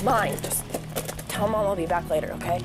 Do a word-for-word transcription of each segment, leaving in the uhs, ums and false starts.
mine. Just tell Mom I'll be back later, okay?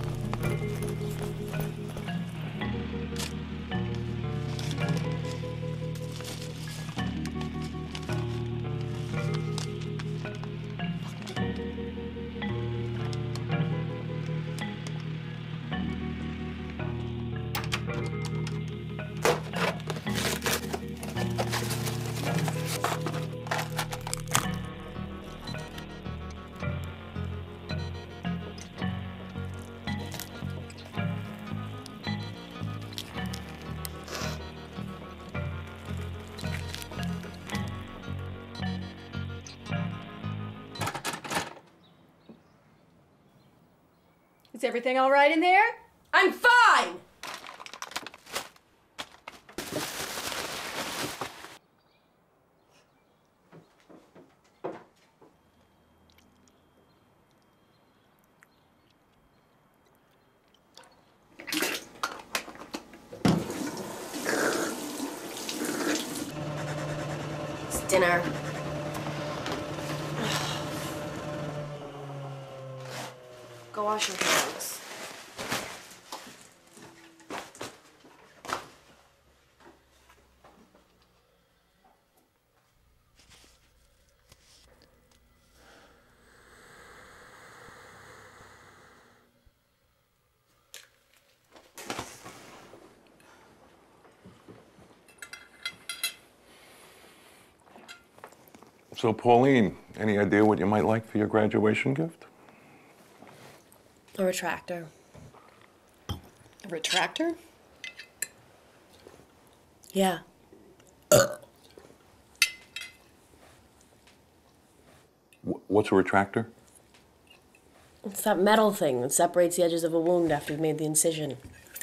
Is everything all right in there? I'm fine! It's dinner. Go wash your hands. So, Pauline, any idea what you might like for your graduation gift? A retractor. A retractor? Yeah. What's a retractor? It's that metal thing that separates the edges of a wound after you've made the incision.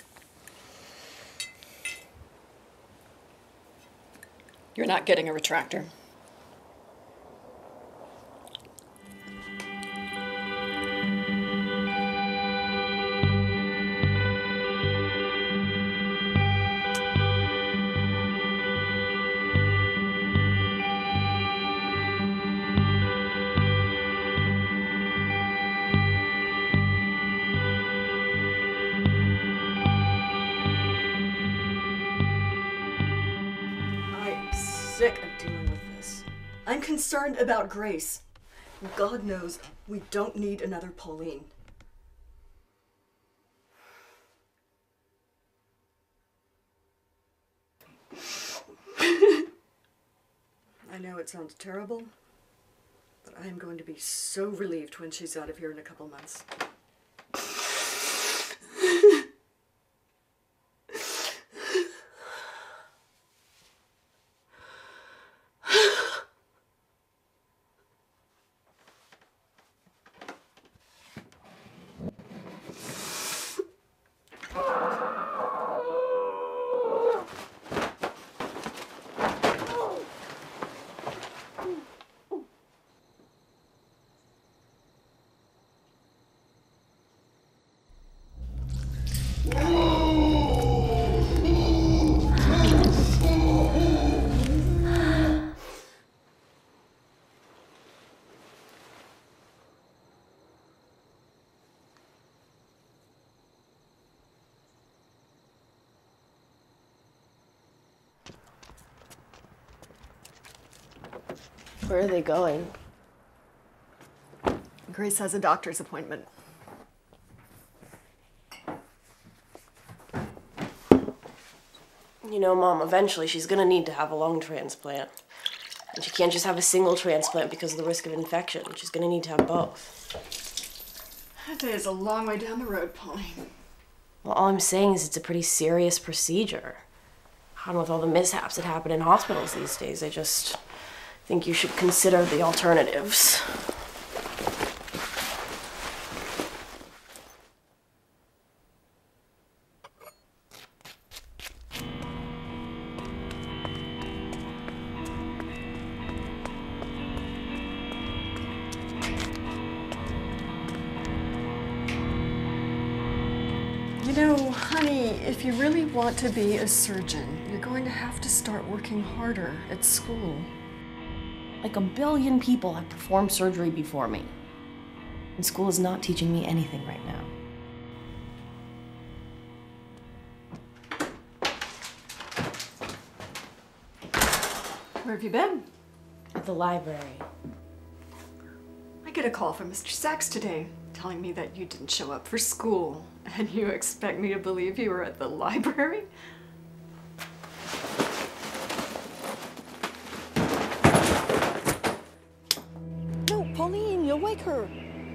You're not getting a retractor. Sick of dealing with this. I'm concerned about Grace. God knows we don't need another Pauline. I know it sounds terrible, but I am going to be so relieved when she's out of here in a couple months. Where are they going? Grace has a doctor's appointment. You know, Mom, eventually she's gonna need to have a lung transplant. And she can't just have a single transplant because of the risk of infection. She's gonna need to have both. That day is a long way down the road, Pauline. Well, all I'm saying is it's a pretty serious procedure. And with all the mishaps that happen in hospitals these days, I just think you should consider the alternatives. You know, honey, if you really want to be a surgeon, you're going to have to start working harder at school. Like a billion people have performed surgery before me. And school is not teaching me anything right now. Where have you been? At the library. I get a call from Mister Sachs today, telling me that you didn't show up for school. And you expect me to believe you were at the library? No, Pauline, you'll wake her.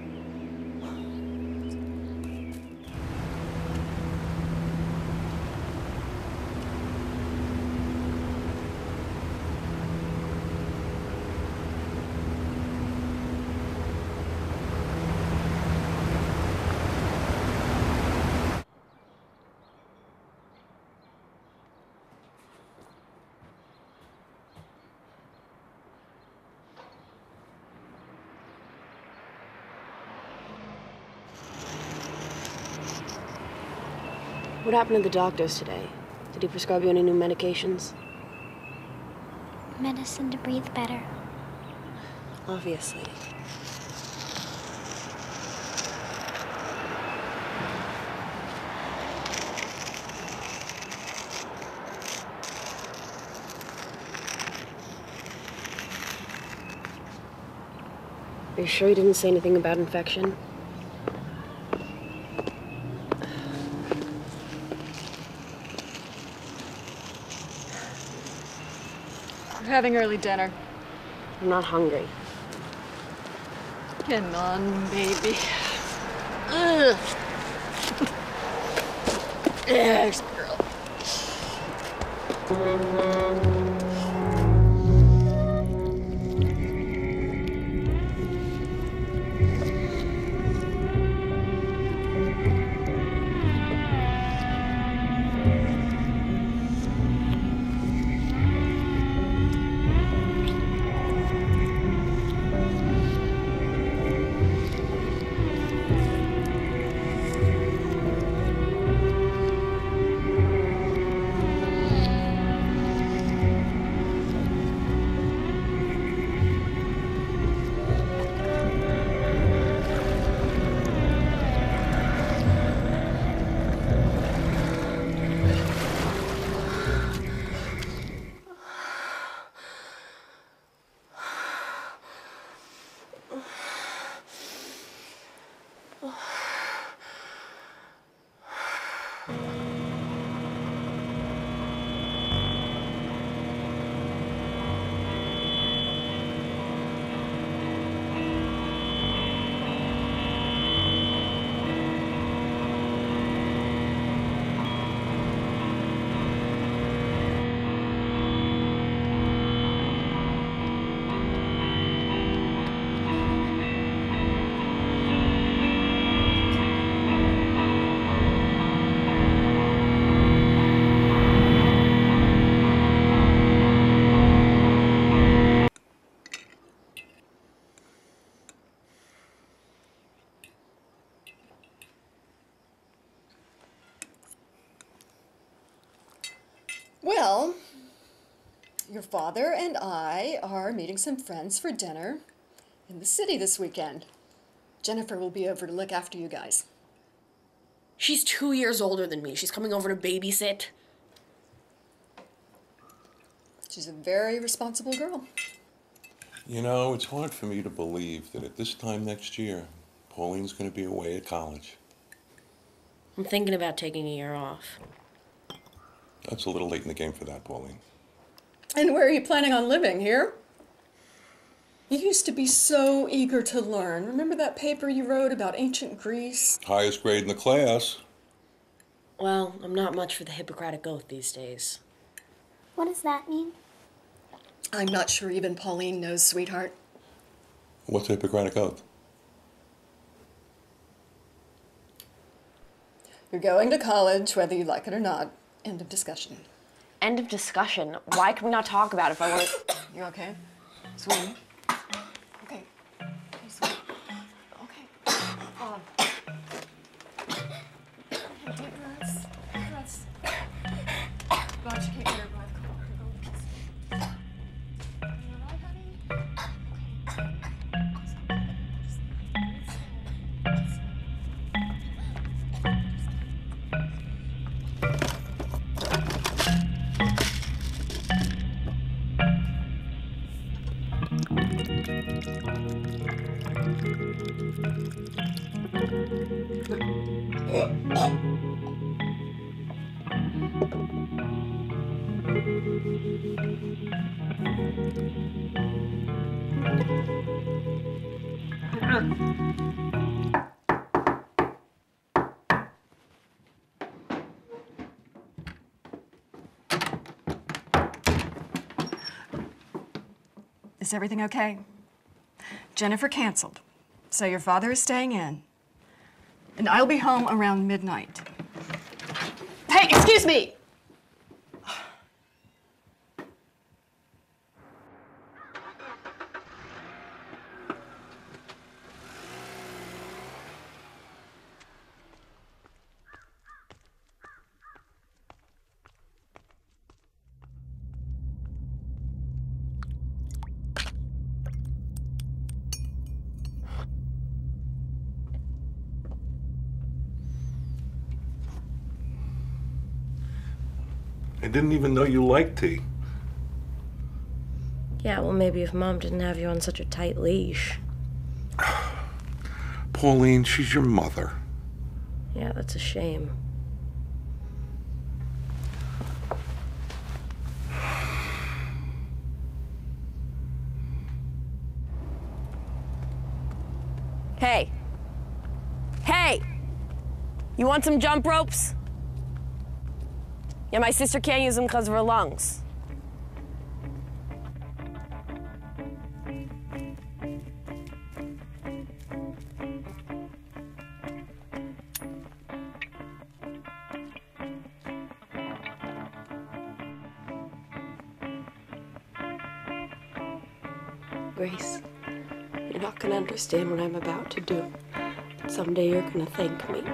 What happened to the doctors today? Did he prescribe you any new medications? Medicine to breathe better. Obviously. Are you sure you didn't say anything about infection? We're having early dinner. I'm not hungry. Come on, baby. Ugh. Yes, girl. Well, your father and I are meeting some friends for dinner in the city this weekend. Jennifer will be over to look after you guys. She's two years older than me. She's coming over to babysit. She's a very responsible girl. You know, it's hard for me to believe that at this time next year, Pauline's going to be away at college. I'm thinking about taking a year off. That's a little late in the game for that, Pauline. And where are you planning on living? Here? You used to be so eager to learn. Remember that paper you wrote about ancient Greece? Highest grade in the class. Well, I'm not much for the Hippocratic Oath these days. What does that mean? I'm not sure even Pauline knows, sweetheart. What's the Hippocratic Oath? You're going to college, whether you like it or not. End of discussion. End of discussion. Why can we not talk about it if I want to... You okay? Sweetie? Okay. Okay, sweetie. Okay. Um. Deep breaths. Deep breaths. God, you can't get her breath. Come on, go in peace. You all right, honey? Okay. Just breathe slow. Is everything okay? Jennifer canceled, so your father is staying in. And I'll be home around midnight. Hey, excuse me! I didn't even know you liked tea. Yeah, well, maybe if Mom didn't have you on such a tight leash. Pauline, she's your mother. Yeah, that's a shame. Hey. Hey! You want some jump ropes? Yeah, my sister can't use them because of her lungs. Grace, you're not gonna understand what I'm about to do, but someday you're gonna thank me.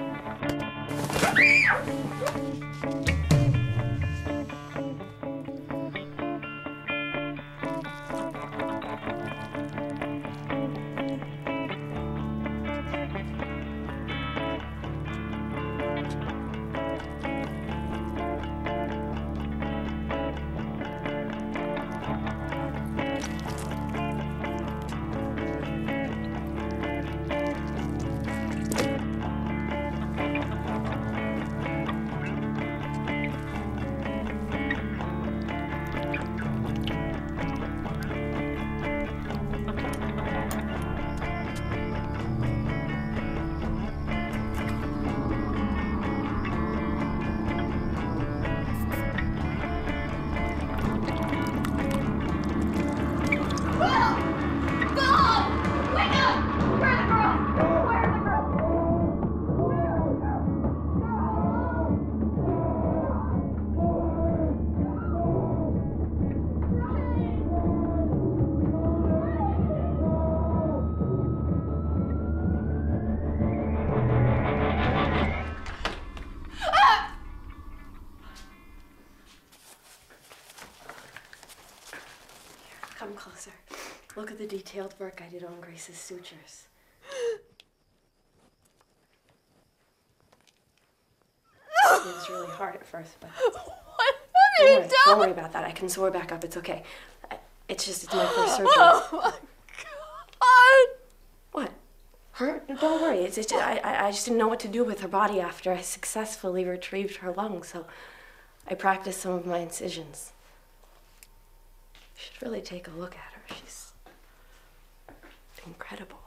Come closer. Look at the detailed work I did on Grace's sutures. It was really hard at first, but... What have Don't you worry, done? don't worry about that. I can sew her back up. It's okay. I, it's just, it's my first surgery. Oh my God! What? Her? Don't worry. It's, it's just, I, I I just didn't know what to do with her body after I successfully retrieved her lungs, so I practiced some of my incisions. You should really take a look at her. She's incredible.